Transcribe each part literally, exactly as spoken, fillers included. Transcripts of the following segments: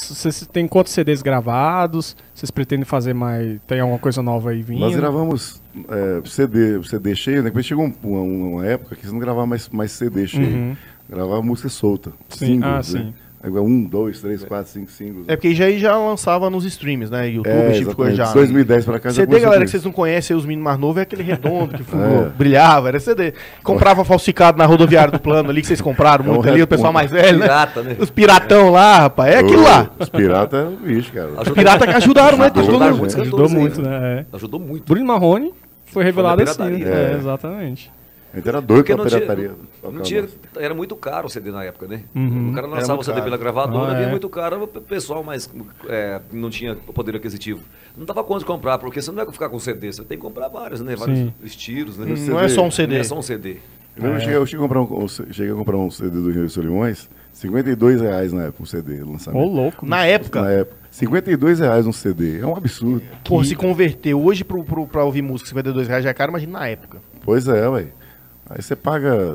vocês têm quantos C Ds gravados? Vocês pretendem fazer mais... Tem alguma coisa nova aí vindo? Nós gravamos é, C D, C D cheio, né? Depois chegou um, uma, uma época que você não gravava mais, mais C D cheio. Uhum. Gravava música solta. Sim. Singles, Ah, né? sim. Aí, um, dois, três, quatro, cinco singles. É porque aí já, aí já lançava nos streams, né? YouTube, É, esse tipo de coisa já. exatamente. dois mil e dez pra cá já C D, começou galera, com que vocês isso. não conhecem, os meninos mais novos, é aquele redondo que fumou, É. brilhava, era C D. Comprava falsificado na rodoviária do plano ali, que vocês compraram muito É um ali, o pessoal mais velho, né? Pirata, né? Os piratão lá, rapaz, é aquilo lá. Os piratas eram bicho, cara. Os piratas que ajudaram, né? Ajudaram Todo mundo. muitos Ajudou cantores aí, muito, né? né? É. Ajudou muito. Bruno Marrone foi revelado assim. pirataria. É, É. exatamente. A gente era doido Porque com a não tinha, pirataria. não tinha, era muito caro o C D na época, né? Uhum. O cara Era lançava o muito C D caro. pela gravadora, Ah, vinha é. muito caro, o pessoal mais é, não tinha poder aquisitivo. Não dava conta de comprar, porque você não vai ficar com C D, você tem que comprar vários, né? Vários Sim. estilos, né? Não é só um C D. Não é só um C D. Eu, lembro, eu, cheguei, eu cheguei a comprar um, um- cheguei a comprar um C D do Rio de Solimões, cinquenta e dois reais na época, um C D, Ô, lançamento. louco. Na época, Na época. cinquenta e dois reais um C D, é um absurdo. pô, se converter hoje pro, pro, pra ouvir música, cinquenta e dois reais já é caro, imagina na época. Pois é, ué. Aí você paga...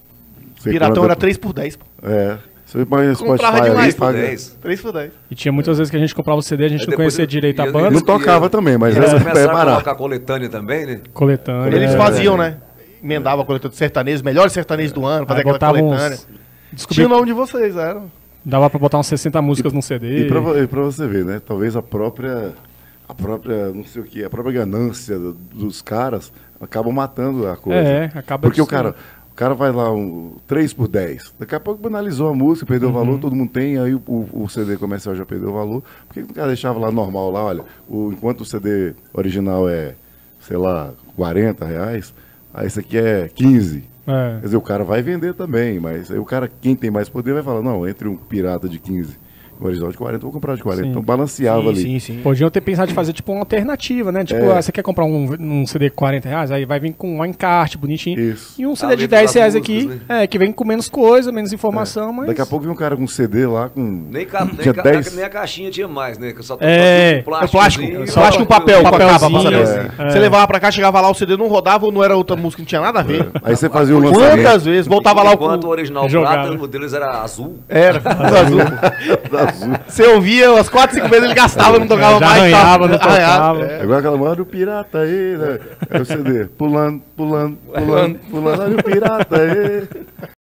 sei Piratão quanto- era três por dez, pô. É. Você paga Spotify Comprava ali, demais, paga... dez. três por dez. E tinha muitas vezes que a gente comprava o C D, a gente Aí não depois conhecia eu- direito a e- banda. Não tocava também, mas Eles era é começaram a barato. colocar coletânea também, né? Coletânea. Eles é. faziam, né? Emendava a coletânea de sertanejo, melhores sertanejos do ano, fazia Aí aquela botava coletânea. uns... Tinha Descobri... o nome de vocês, eram. Dava pra botar umas sessenta músicas num C D. E pra, vo- e pra você ver, né? Talvez a própria, a própria, não sei o que, a própria ganância do- dos caras acaba matando a coisa. É, acaba Porque o disso- cara, o cara vai lá, um, três por dez. Daqui a pouco banalizou a música, perdeu Uhum. o valor, todo mundo tem, aí o, o C D comercial já perdeu o valor. Por que que o cara deixava lá normal, lá, olha, o, enquanto o C D original é, sei lá, quarenta reais, aí esse aqui é quinze. É. Quer dizer, o cara vai vender também, mas aí o cara, quem tem mais poder, vai falar, não, entre um pirata de quinze e um original de quarenta, eu vou comprar de quarenta. Sim. Então balanceava Sim, ali. sim, sim. Podiam ter pensado em fazer tipo uma alternativa, né? Tipo, É. ah, você quer comprar um, um C D com quarenta reais, aí vai vir com um encarte bonitinho. Isso. E um C A D de letra dez das reais músicas, aqui, né? é, que vem com menos coisa, menos informação, mas... Daqui a pouco vem um cara com C D lá com. Nem, ca, nem, tinha ca, dez. nem a caixinha tinha mais, né? Que só É, só É plástico, e- só plástico e papel, com a capa papelzinho, passadeira. é. Você levava pra cá, chegava lá, o C D não rodava ou não era outra música, não tinha nada a ver. Aí você fazia o lançamento. Quantas vezes? Voltava lá o... Enquanto o original Jogava. prata, o deles era azul. Era, azul. azul. Você ouvia umas quatro, cinco vezes ele gastava, não tocava Já mais. arranhava, não Arranhava, tocava. é. É igual aquela mano do pirata aí, né? É o C D. Pulando, pulando, pulando, pulando. Olha o pirata aí.